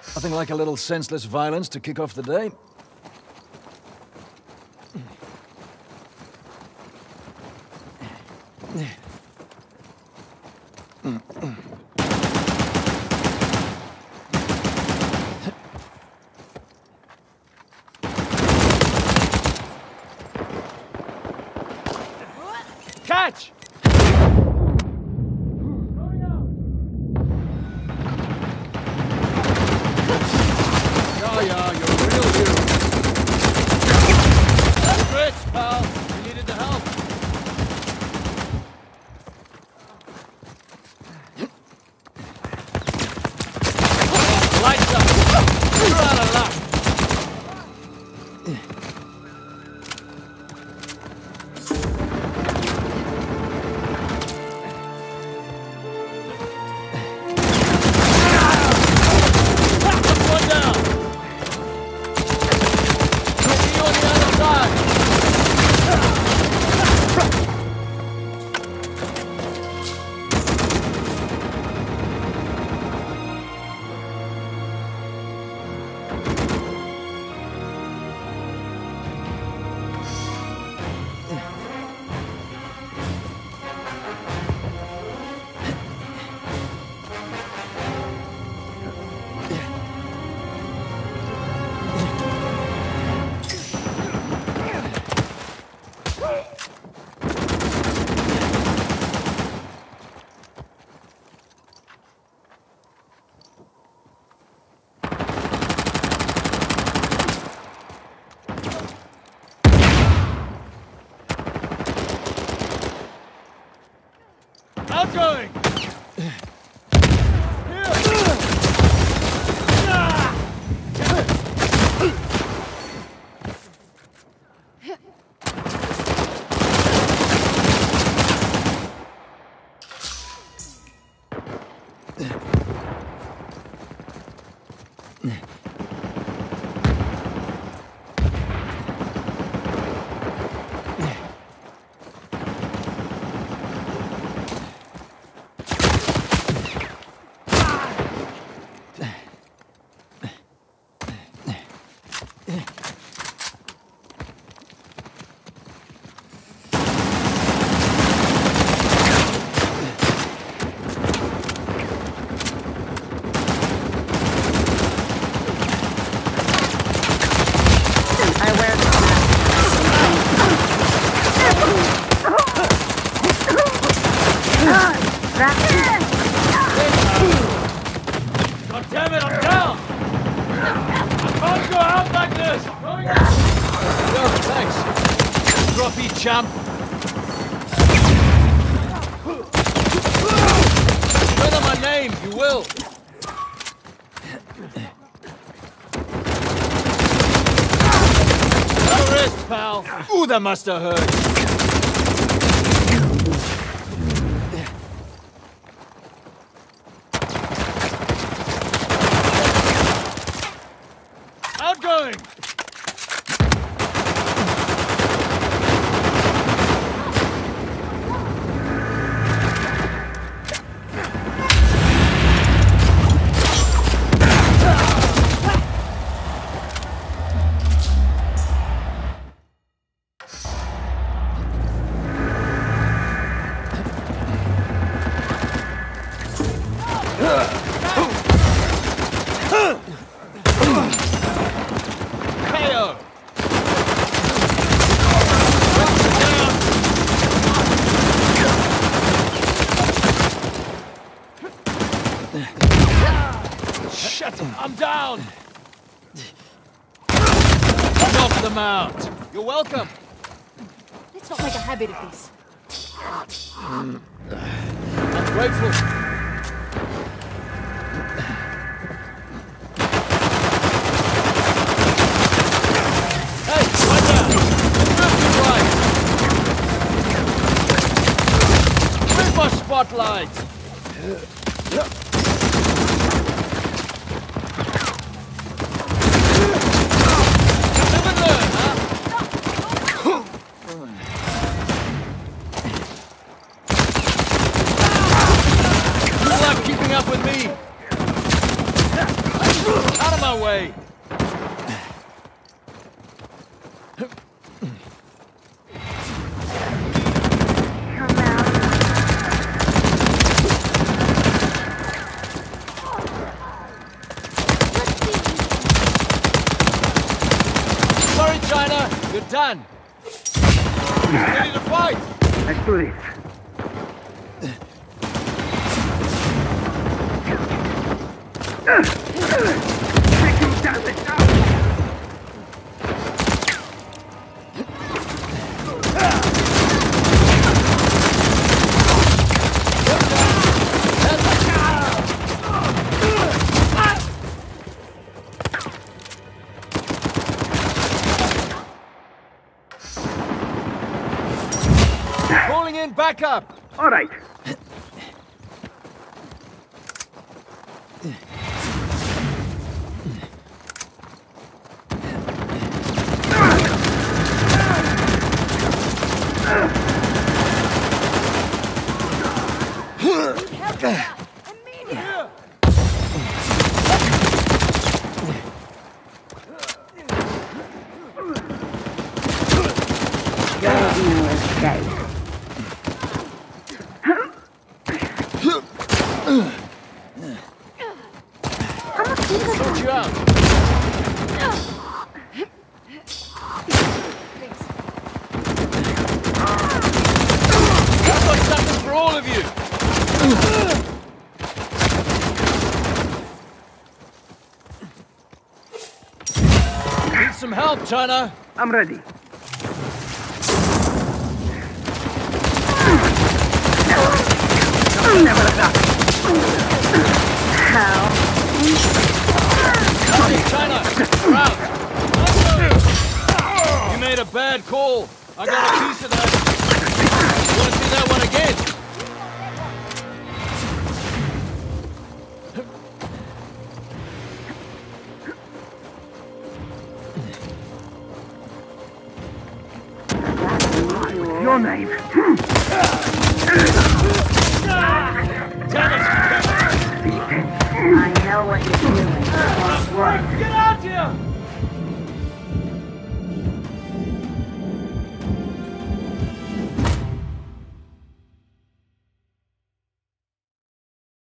Nothing like a little senseless violence to kick off the day. Catch! Yeah, you're a real hero. That's great, pal. You needed the help. Lights up. You're out of luck. One down. See you on the other side. Outgoing! God damn it, I'm down! I can't go out like this! Yo, thanks. Droppy champ. Show them my name, you will. No wrist, pal. Ooh, that must have hurt. Outgoing! KO! Shut up! I'm down! Knock them out! You're welcome! Let's not make a habit of this. I'm grateful. Hey, right down! Right. Where's my spotlight? Live and learn, huh? Good luck keeping up with me. my way. Sorry, China. You're done. Ready to fight. Let's do this. Take him down the Calling in backup. All right. Sort you out. That's like something for all of you. Need some help, China. I'm ready. Never stop. How? Hey, China, we're out. You made a bad call. I got a piece of that. You want to see that one again? Your name. Damn it! I know what you're doing. What?